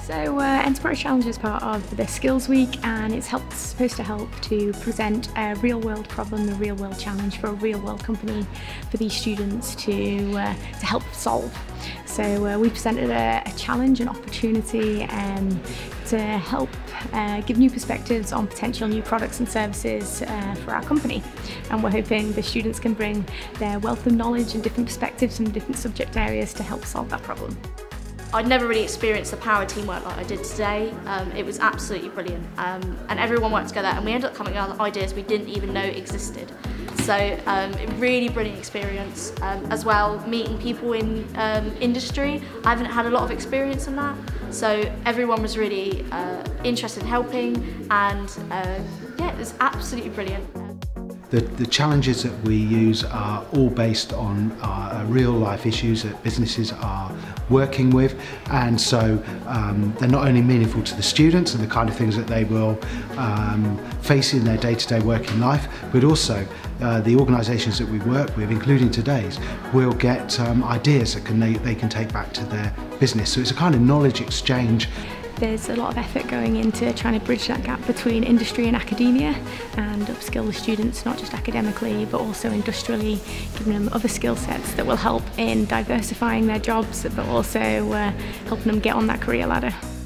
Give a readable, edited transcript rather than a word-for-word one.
So Enterprise Challenge is part of the Skills Week, and it's supposed to help to present a real world problem, a real world challenge for a real world company for these students to help solve. So we presented a challenge, an opportunity to help give new perspectives on potential new products and services for our company. And we're hoping the students can bring their wealth of knowledge and different perspectives from different subject areas to help solve that problem. I'd never really experienced the power of teamwork like I did today. It was absolutely brilliant, and everyone worked together, and we ended up coming up with ideas we didn't even know existed. So really brilliant experience. As well, meeting people in industry. I haven't had a lot of experience in that, so everyone was really interested in helping, and yeah, it was absolutely brilliant. The challenges that we use are all based on real life issues that businesses are working with, and so they're not only meaningful to the students and the kind of things that they will face in their day-to-day working life, but also the organisations that we work with, including today's, will get ideas that they can take back to their business. So it's a kind of knowledge exchange. There's a lot of effort going into trying to bridge that gap between industry and academia and upskill the students, not just academically but also industrially, giving them other skill sets that will help in diversifying their jobs but also helping them get on that career ladder.